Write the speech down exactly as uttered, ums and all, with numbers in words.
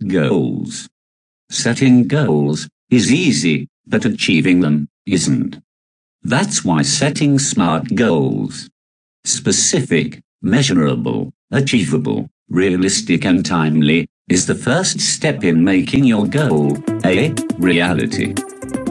goals. Setting goals is easy, but achieving them isn't. That's why setting SMART goals, specific, measurable, achievable, realistic and timely, is the first step in making your goal a reality.